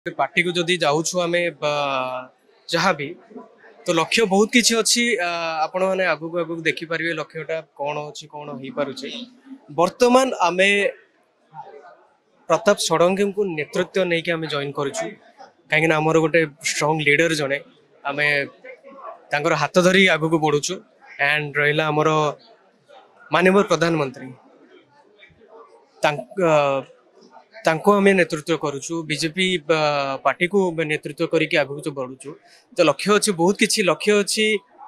Party को जदि जाऊँ आम जहाँ भी तो लक्ष्य बहुत किसी अच्छी आपण मैंने आगू आगू देखिपारे लक्ष्यटा कौन अच्छी कौन हो पारे बर्तमान आम प्रताप षडंगी को नेतृत्व नहीं कि आम जॉइन करूँ कहीं आमर गोटे स्ट्रॉन्ग लीडर जड़े आम हाथ धरी आगू बढ़ुचु एंड रहा आमर माननीय प्रधानमंत्री तांको आम नेतृत्व करुचु बीजेपी पार्टी को नेतृत्व करके आगू जो बढ़ुचु तो लक्ष्य अच्छी बहुत किसी लक्ष्य अच्छी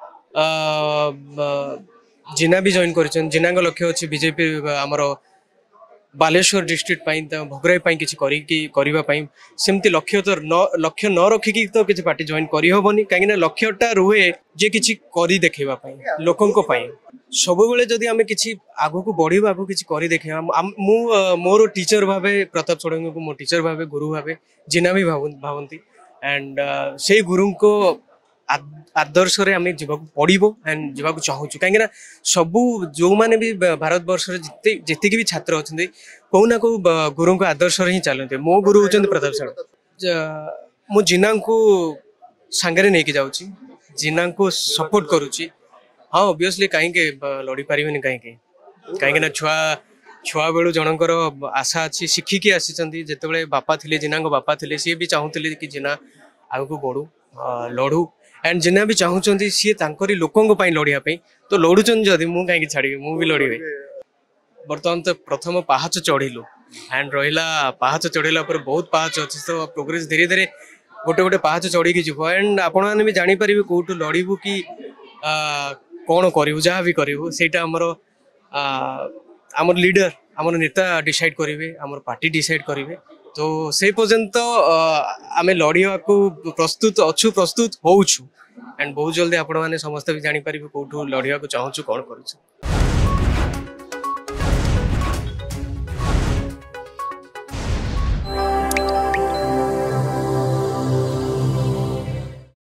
जिना भी जॉइन कर जिना लक्ष्य अच्छी बीजेपी आमर बालेश्वर डिस्ट्रिक्ट भोगराई किसी सेमती लक्ष्य तो लक्ष्य न रखिकी तो किसी पार्टी जॉइन करहबनी कहीं लक्ष्यटा रुहे जे किसी कर देखा लोकों सब बेले जदि आम किसी आगू को बढ़ा आगू किसी कर देखा मोर टीचर भावे प्रताप षडंगी को मो टीचर भावे गुरु भावे जिना भी भावती एंड से गुरु को आदर्श रे आम जावाक पड़ो एंड जावाक चाहूँ कहीं सबू जो मैंने भी भारत वर्ष जिते भी छात्र अच्छा कौ ना कौ गुरु को आदर्श ही चलते मो गुरु होती प्रताप षडंगी मु जिना को सांगे नहीं जाऊँगी जिना को सपोर्ट करुच्ची हाँ ऑब्वियसली कहीं लड़ी पारे कहीं छुआ छुआ बेलू जनकर आशा अच्छी शिखिकी आसी जिते बापा थे जिना बापा थे सी भी चाहूले कि जिना आगू बढ़ू लड़ू एंड जिना भी चाहूँगी सी लोकों लड़ाई तो लड़ुचन जदि मुझे कहीं छाड़ी मु भी लड़ी बर्तमान तो प्रथम पाहाच चढ़िलु एंड रहा पाहाच चढ़ला बहुत पाहाच अच्छी तो प्रोग्रेस धीरे धीरे गोटे गोटे पाहाच चढ़ी जीव एंड आपण मैंने भी जानीपर कौटू लड़ू कि कौन करूँ जहाँ भी करूँ सेटा आमर लीडर आमर नेता डिसाइड करेंगे आमर पार्टी डिसाइड करेंगे तो से पर्यंत आम लड़ाई को प्रस्तुत अच्छु प्रस्तुत होउछु एंड बहुत जल्दी आपण मैंने समस्त भी जानीपर कौटू लड़ाई को चाहूँ कौन करूँ।